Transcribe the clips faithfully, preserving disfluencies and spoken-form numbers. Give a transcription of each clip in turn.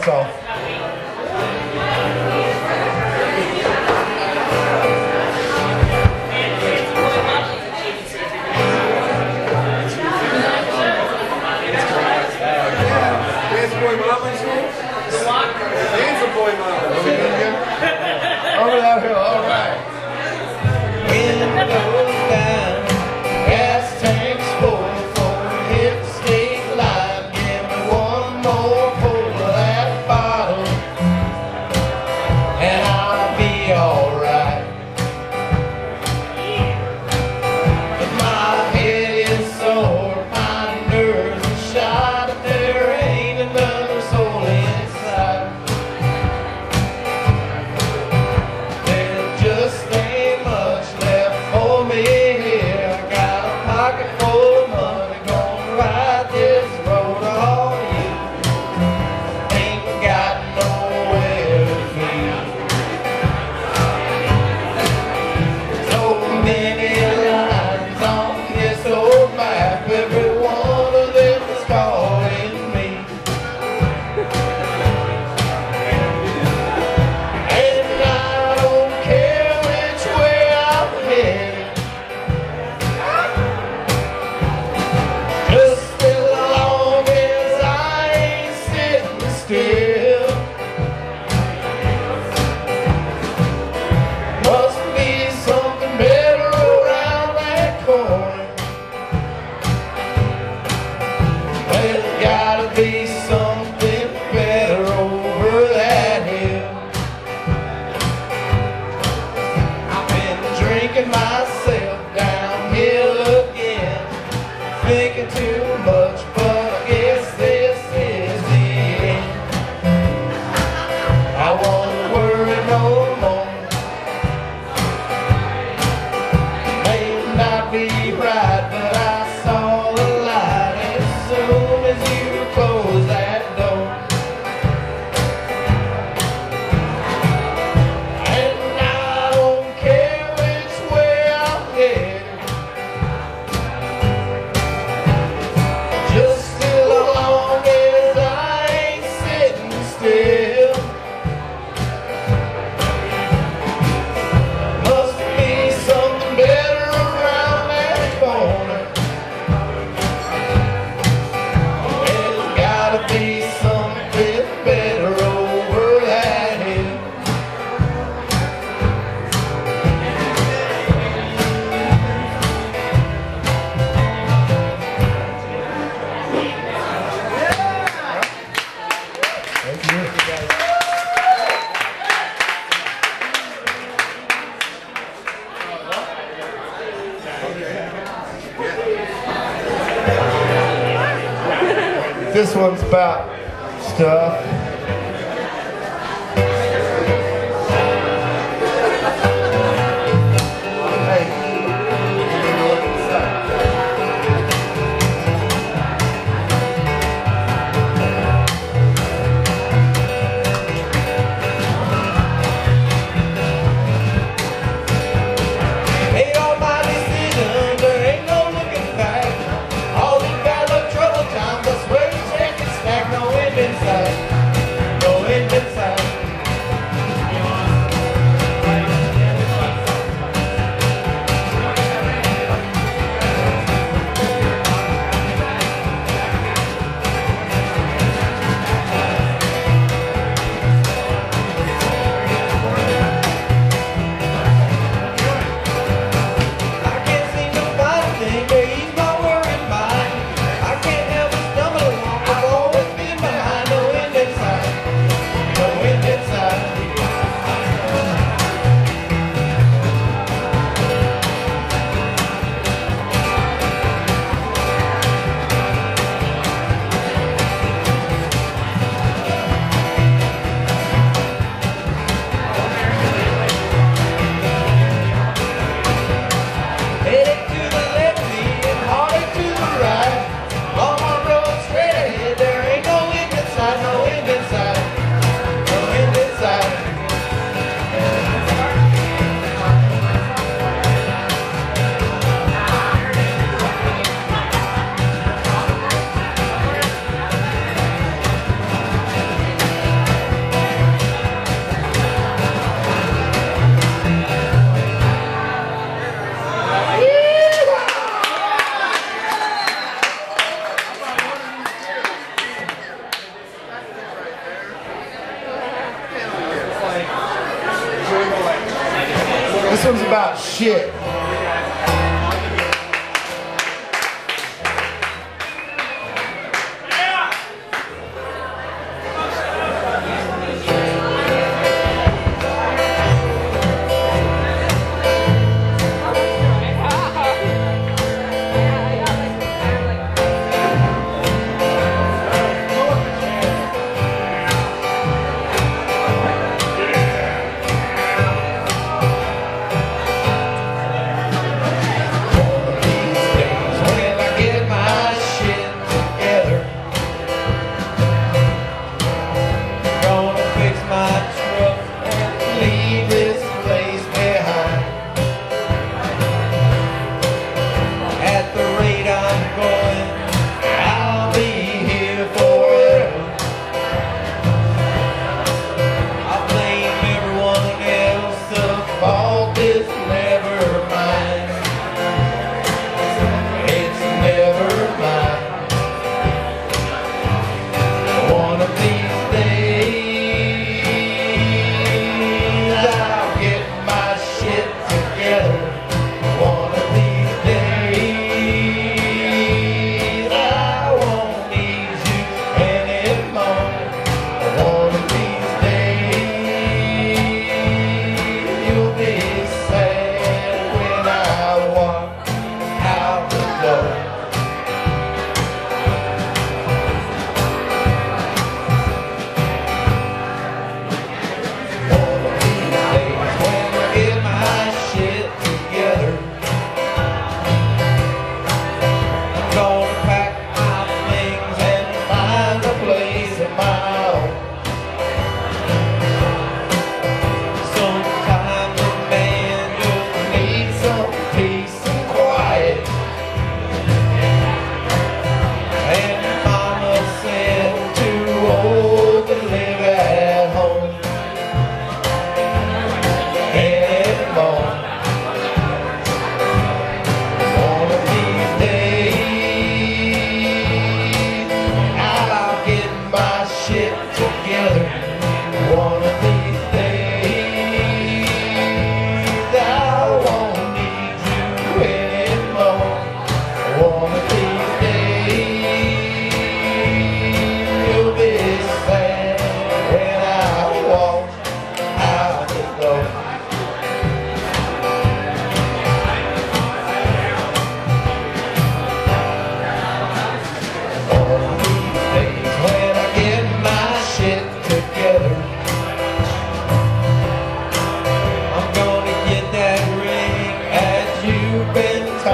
lights off. Over that hill, all right. Wind goes down, gas tanks full, for hit the state line. Give me one more pull of that bottle, and I'll be alright. But my head is sore, my nerves are shot, there ain't another soul inside. Be something better over that hill. I've been drinking myself downhill again, thinking too much, but I guess this is the end. I won't worry no more. May not be right, but I saw the light as soon as you close that door. And I don't care which way I'm headed, just as long as I ain't sitting still. Must be something better around that corner. Be something better over that hill. Thank you. This one's about stuff. Made all my decisions, there ain't no looking back. All these bad luck trouble times, I swear you check and stack, no end in sight.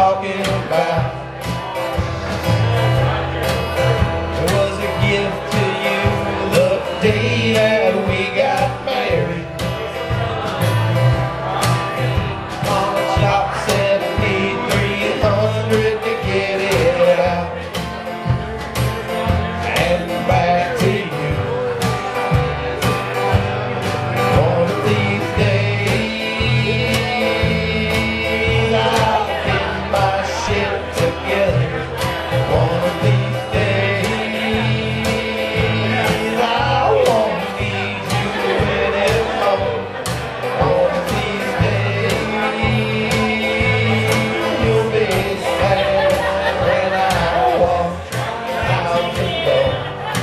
talking about. It was a gift to you the day that we got married. Mama shop said I need three hundred to get it out. And back to you. One of these days I'll get my shit together. One of these days I won't need you anymore. One of these days you'll be sad when I walk out the door.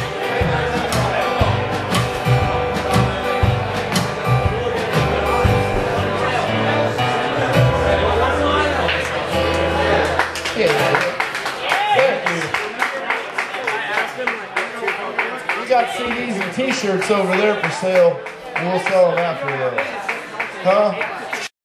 Yeah. Thank you. We got C Ds and t-shirts over there for sale. We'll sell them after that. Huh?